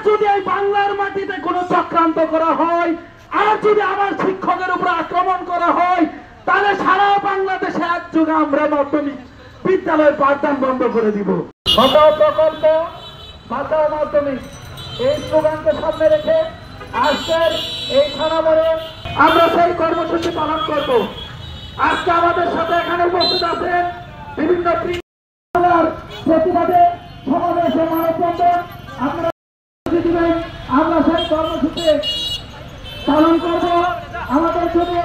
যদি এই বাংলার মাটিতে কোনো চক্রান্ত করা হয়, আর যদি আমার শিক্ষকের উপর আক্রমণ করা হয়, তাহলে সারা বাংলাদেশে একযোগে আমরা মাধ্যমিক বিদ্যালয়ের পাঠদান বন্ধ করে দিব। বাঁচাও প্রকল্প, বাঁচাও মাধ্যমিক, এই স্লোগানকে সামনে রেখে আজকের এই থানামোড়ে আমরা সেই কর্মসূচি পালন করব। আজকে আমাদের সাথে এখানে উপস্থিত আছেন বিভিন্ন প্রতিবাদে সমাবেশে মানববন্ধন আমরা সেই কর্মসূচি পালন করব। আমাদের যদি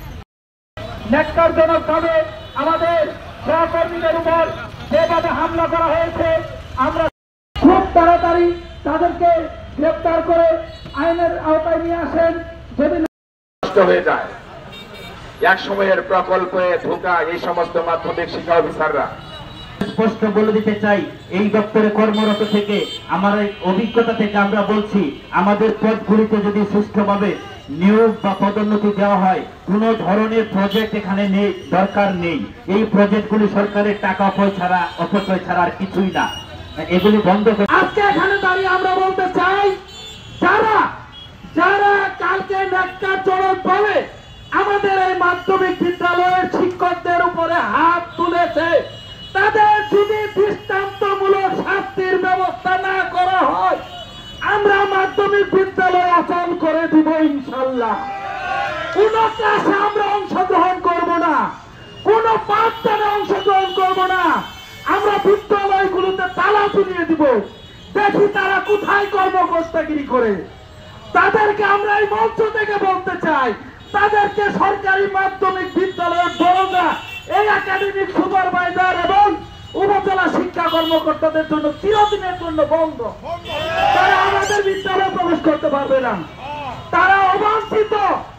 ন্যাক্কারজনক ভাবে আমাদের সহকর্মীদের উপর যেভাবে হামলা করা হয়েছে, আমরা খুব তাড়াতাড়ি তাদেরকে গ্রেপ্তার করে আইনের আওতায় নিয়ে আসেন। যদি নষ্ট হয়ে যায় এক সময়ের প্রকল্পে ঢোকা এই সমস্ত মাধ্যমিক শিক্ষা অফিসাররা স্পষ্ট বলে দিতে চাই, এই দপ্তরে কর্মরত থেকে আমার অভিজ্ঞতা থেকে আমরা বলছি, আমাদের পদগুলিতে যদি সুষ্ঠুভাবে নিয়োগ বা পদোন্নতি দেওয়া হয়, কোন ধরনের প্রজেক্ট এখানে নেই, দরকার নেই। এই প্রজেক্টগুলি সরকারের টাকা অপচয় ছাড়া আর কিছুই না, এগুলি বন্ধ করে। আজকে এখানে দাঁড়িয়ে আমরা বলতে চাই, যারা যারা কালকে ন্যাক্কারজনক ভাবে আমাদের এই মাধ্যমিক বিদ্যালয়ের শিক্ষকদের উপরে হাত তুলেছে, তাদের যদি দৃষ্টান্তমূলক শাস্তির ব্যবস্থা না করা হয়, আমরা মাধ্যমিক বিদ্যালয় অচল করে দিব ইনশাল্লাহ। কোন ক্লাসে আমরা অংশগ্রহণ করব না, কোন পাঠদানে অংশগ্রহণ করব না। আমরা বিদ্যালয়গুলোতে তালা ঝুলিয়ে দিব, দেখি তারা কোথায় কর্মকর্তাগিরি করে। তাদেরকে আমরা এই মঞ্চ থেকে বলতে চাই, তাদেরকে সরকারি মাধ্যমিক বিদ্যালয়ের বড়রা এই একাডেমিক সুপারভাইজার এবং উপজেলা শিক্ষা কর্মকর্তাদের জন্য চিরদিনের জন্য বন্ধ। তারা আমাদের বিদ্যালয়ে প্রবেশ করতে পারবে না। তারা অবাঞ্ছিত,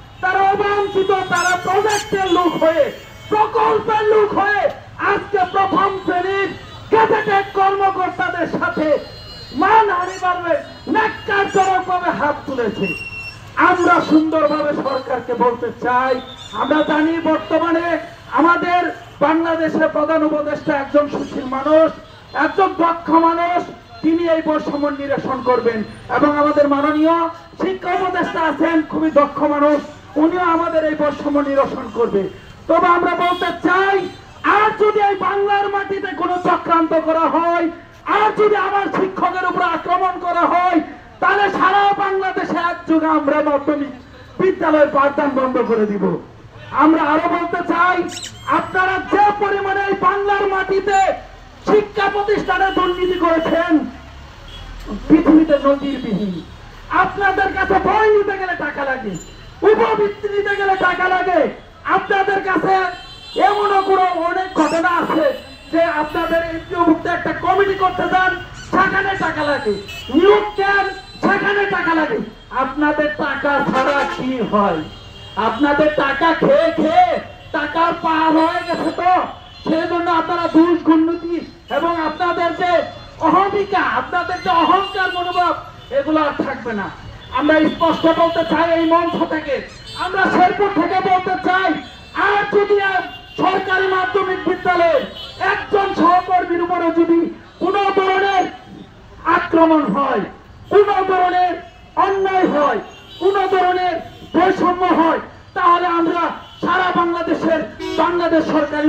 তারা প্রজেক্টের লোক হয়ে, প্রকল্পের লোক হয়ে আজকে প্রথম শ্রেণীর গেজেটেড কর্মকর্তাদের সাথে মানহানিভাবে ন্যাক্কারজনকভাবে হাত তুলেছে। আমরা সুন্দরভাবে সরকারকে বলতে চাই, আমরা জানি বর্তমানে আমাদের বাংলাদেশের প্রধান উপদেষ্টা একজন সুশীল মানুষ, একজন দক্ষ মানুষ, তিনি এই বৈষম্য নিরসন করবেন। এবং আমাদের মাননীয় শিক্ষা উপদেষ্টা আছেন খুবই দক্ষ মানুষ, উনিও আমাদের এই বৈষম্য নিরসন করবে। তবে আমরা বলতে চাই, আর যদি এই বাংলার মাটিতে কোনো চক্রান্ত করা হয়, আর যদি আমার শিক্ষকের উপর আক্রমণ করা হয়, তাহলে সারা বাংলাদেশে একযোগে আমরা মাধ্যমিক বিদ্যালয়ের পাঠদান বন্ধ করে দিব। আমরা আরো বলতে চাই, আপনারা যে পরিমাণে এই বাংলার মাটিতে শিক্ষা প্রতিষ্ঠানে দুর্নীতি করেছেন, পৃথিবীতে নজিরবিহীন। আপনাদের কাছে বই নিতে গেলে টাকা লাগে, উপবৃত্তি নিতে গেলে টাকা লাগে। আপনাদের কাছে এমনও কোনো অনেক ঘটনা আছে যে আপনাদের এমপিওভুক্ত একটা কমিটি করতে যান, সেখানে টাকা লাগে, নিয়োগ দেন, সেখানে টাকা লাগে। আপনাদের টাকা ছাড়া কি হয়? আপনাদের টাকা খেয়ে খেয়ে টাকার পার হয়ে গেছে, তো সেই জন্য আপনারা দুর্নীতি এবং আপনাদের যে অহমিকা, আপনাদের যে অহংকার মনোভাব, এগুলো আর থাকবে না। আমরা স্পষ্ট বলতে চাই এই মঞ্চ থেকে, আমরা শেরপুর থেকে বলতে চাই, আর যদি সরকারি মাধ্যমিক বিদ্যালয়ের একজন সহকর্মীর উপরে যদি কোন ধরনের আক্রমণ হয়, কোন ধরনের অন্যায় হয়, কোন ধরনের বৈষম্য হয়, তাহলে আমরা সারা বাংলাদেশ সরকারি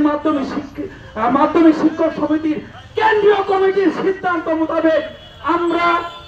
মাধ্যমিক শিক্ষক সমিতির কেন্দ্রীয় কমিটির সিদ্ধান্ত মোতাবেক আমরা